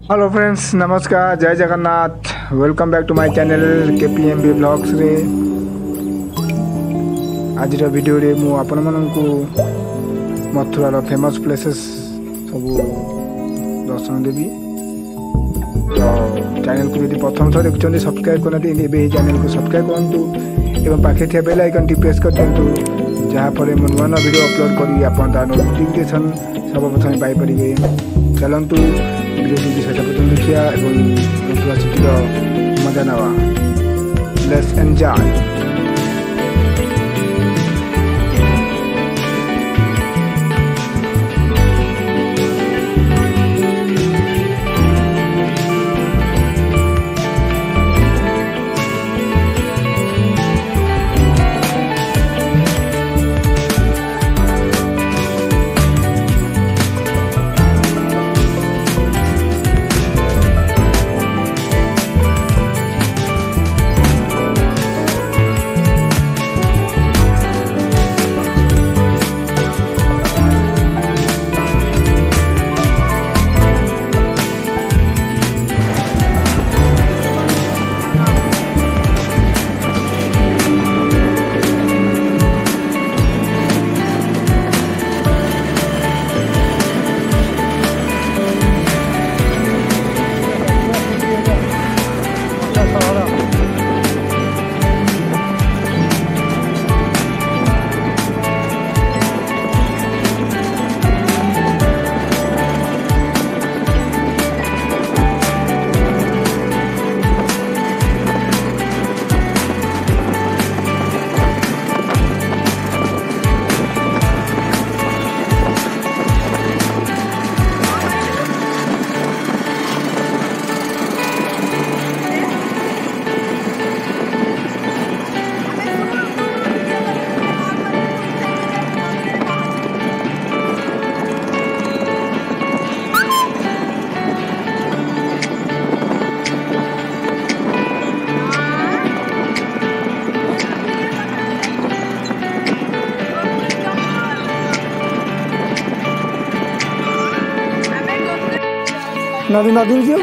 Hello friends, नमस्कार, जय Jagannath. Welcome back to my channel KPMB blogs रे। आज वीडियो रे मु आपण माननकु मथुरार फेमस प्लेसेस सब दर्शन देवी। तो चैनल को यदि प्रथम थर देखुं सब्सक्राइब करते चैनल को सब्सक्राइब करूँ एवं पाखे थी बेल आइकन टी प्रेस कर दिंतु, जहाँफल मुझे नुआ नुआ वीडियो अपलोड करी आप नोटिफिकेशन सर्वप्रथम पाइपर। चलतु वीडियो सहित प्रथम देखिया और मथुरा सिटी मजा नवा। Let's enjoy. नदी नदी क्यों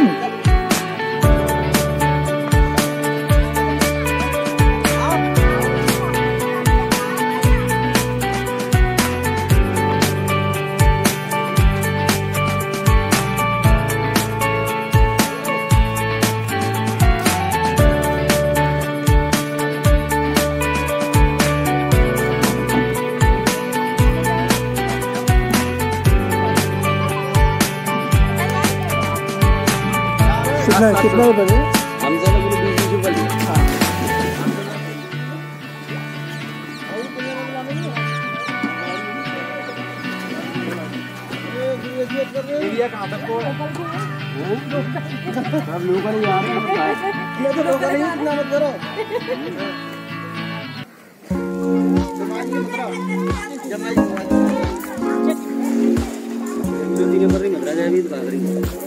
कितना बजे हम ज्यादा बोलो 20 रुपए लिए। हां एरिया कहां तक को है? सब लोग नहीं आ रहे हैं। मैं तो लोग नहीं, इतना मत करो। जमाइए मतलब जमाइए जो दिन भर नहीं मत रहा है, अभी तो भाग रही है।